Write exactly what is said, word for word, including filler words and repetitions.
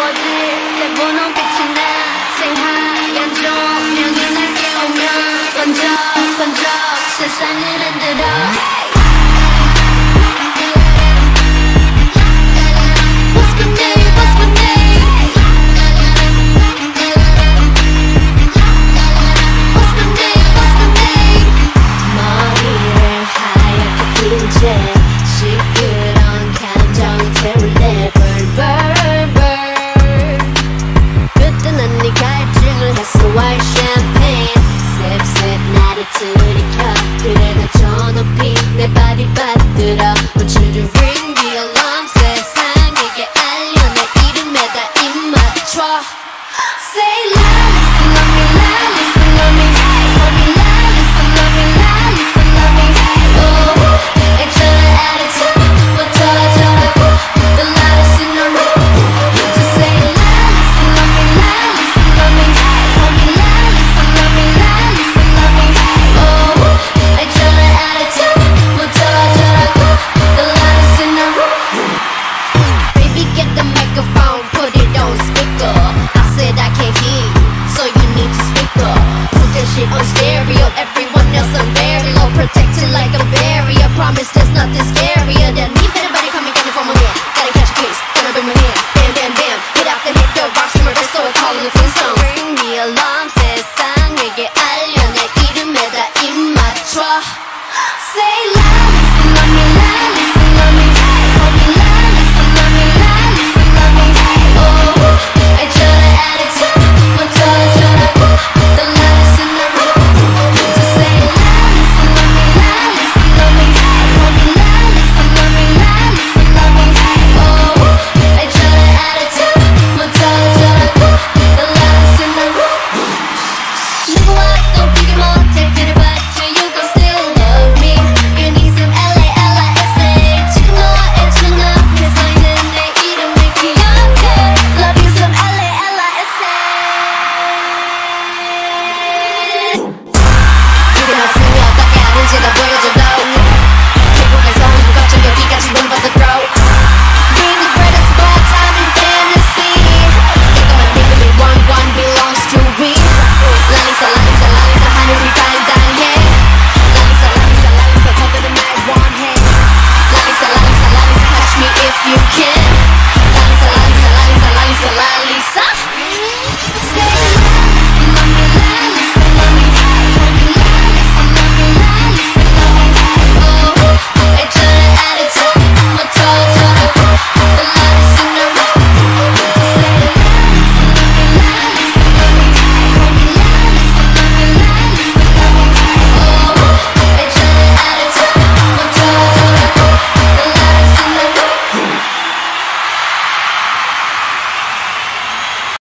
오직 내 분홍빛이 나 생하얀 조명이 날 깨우면 번쩍 번쩍 세상을 흔들어. 시끄러운 감정이 태울래 burn burn burn 그때 난 네가 입증을 했어 white champagne sip sip 나를 들이켜 그래 나 저 높이 내 발이 받들어 want you to ring the alarm 세상에게 알려 내 이름에다 입 맞춰 say Lalisa love me Lalisa love me call me Lalisa love me Lalisa love me oh on stereo, everyone else on very low, protected like a barrier. Promise there's nothing scarier than me. Everybody coming down from my hand. Gotta catch a case, gotta bring my hand. Bam, bam, bam. Hit out the hit, the rocks from my wrist, so I call it the Flintstones. Ring the alarm, 세상에게 알려 내 이름에다 입 맞춰. Say loud.